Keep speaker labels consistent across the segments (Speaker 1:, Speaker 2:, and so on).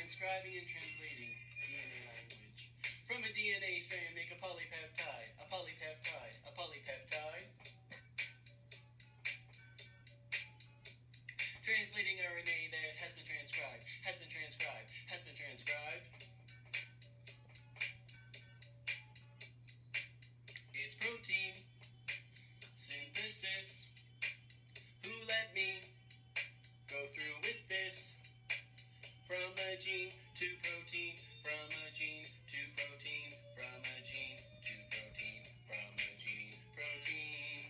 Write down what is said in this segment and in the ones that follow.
Speaker 1: transcribing and translating DNA language. From a DNA strand, make a polypeptide, a polypeptide, a polypeptide. Translating RNA that has been transcribed, has been transcribed, has been transcribed. It's protein synthesis. Who let me go through with this? From a gene to protein, from a gene to protein, from a gene to protein, from a gene, protein.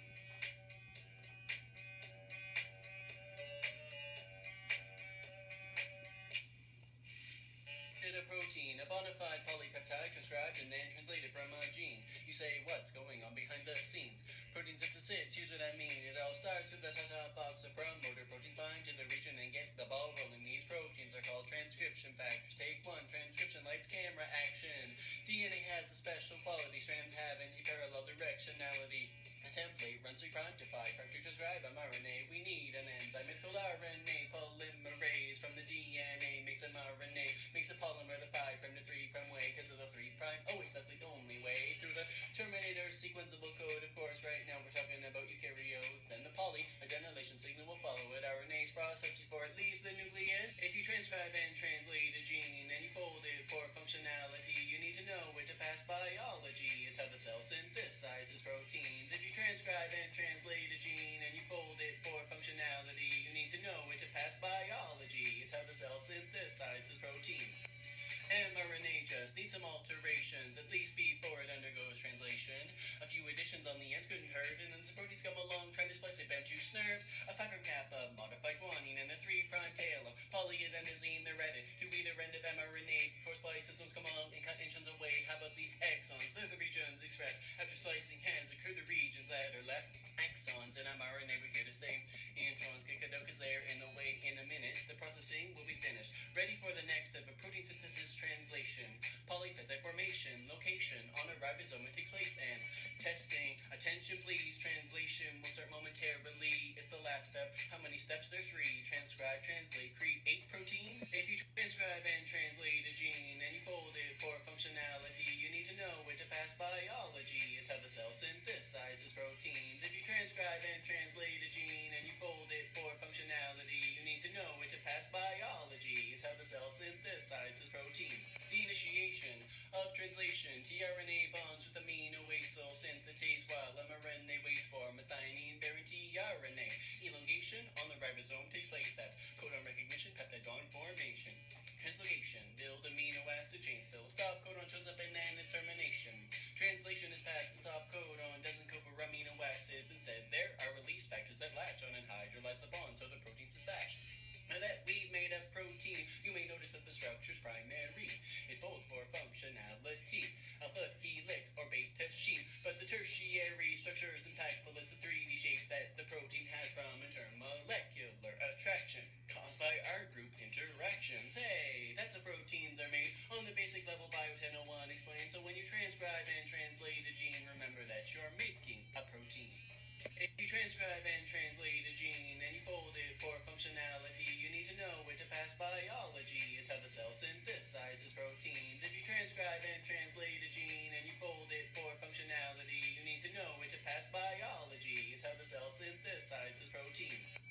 Speaker 1: A protein, a bona fide polypeptide transcribed and then translated from a gene. You say, what's going on behind the scenes? Protein synthesis, here's what I mean. It all starts with the top box of promoter proteins bind to the region and get the ball rolling. These proteins are called transcription factors. Take one, transcription, lights, camera, action. DNA has a special quality. Strands have anti-parallel directionality. A template runs 3' to 5' to transcribe mRNA. We need an enzyme. It's called RNA polymerase. From the DNA makes mRNA, makes a polymer the 5' to 3' way. Because of the 3', always that's the only way. Through the Terminator sequenceable code, of course, right now we're talking about eukaryotes. Then the poly-adenylation signal will follow it. RNA's processed before it leaves the nucleus. If you transcribe and translate a gene, and you fold it for functionality, you need to know it to pass biology. It's how the cell synthesizes proteins. If you transcribe and translate a gene, and you fold it for functionality, you need to know it to pass biology. It's how the cell synthesizes proteins. mRNA just needs some alterations, at least before it undergoes translation. A few additions on the ends couldn't hurt, and then some proteins come along trying to splice it, bend two snurps, a 5' cap of modified guanine, and a 3' tail of polyadenosine. They're ready to either end of mRNA before splices don't come along and cut introns away. How about the exons? They're the regions expressed after splicing has occurred, the regions that are left. Exons and mRNA, we're here to stay. Introns get cut out because they're in the way. In a minute, the processing will be finished. Ready for the next step of protein synthesis translation. Polypeptide formation, location on a ribosome, it takes place and testing. Attention please, translation will start momentarily. It's the last step. How many steps? There are 3. Transcribe, translate, create protein. If you transcribe and translate a gene and you fold it for functionality, you need to know it to pass biology. It's how the cell synthesizes proteins. If you transcribe and translate a gene and you fold it for functionality, you need to know it to pass biology. It's how the cell synthesizes proteins. The initiation of translation. tRNA bonds with amino acyl synthetase while mRNA waits for methionine bearing tRNA. Elongation on the ribosome takes place. That's codon recognition, peptide bond formation. Translocation, build amino acid chain, still a stop codon shows up and then its termination. Translation is past the stop codon, doesn't code for amino acids. Instead, there are release factors that latch on and hydrolyze the bond so the protein's dispatched. Now that we've made a protein, you may notice that the structure's primary. It folds for functionality, alpha helix or beta sheet, but the tertiary structure is impactful as the 3D shape that the protein has from intermolecular attraction caused by our group interactions. Hey, that's how proteins are made on the basic level Bio 1001 explains. So when you transcribe and translate a gene, remember that you're making a protein. If you transcribe and translate a gene and you fold it for functionality, you need to know it to pass biology. It's how the cell synthesizes proteins. If you transcribe and translate a gene and you fold it for functionality, you need to know it to pass biology. It's how the cell synthesizes proteins.